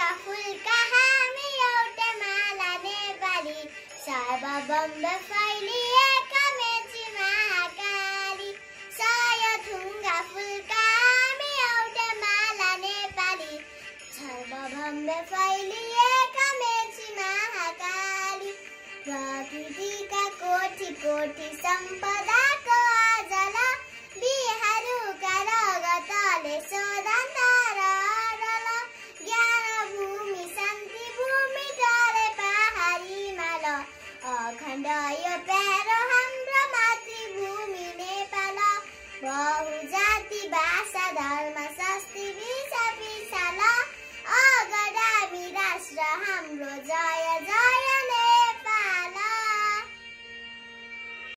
ढुङ्गा फुलका हामी एउटै माला नेपाली सर्वबम्ब फैलिएका मेची महाकाली 100 ढुङ्गा फुलका हामी एउटै माला नेपाली सर्वबम्ब फैलिएका मेची महाकाली प्रकृतिका कोटि कोटि सम्पदाको अजला बिहारूका रगतले शोधन तरल ज्ञान भूमि शान्ति भूमि टरे पहाडी माल अखण्ड यो प्यारो हाम्रो मातृभूमि नेपाल बहुजाति भाषा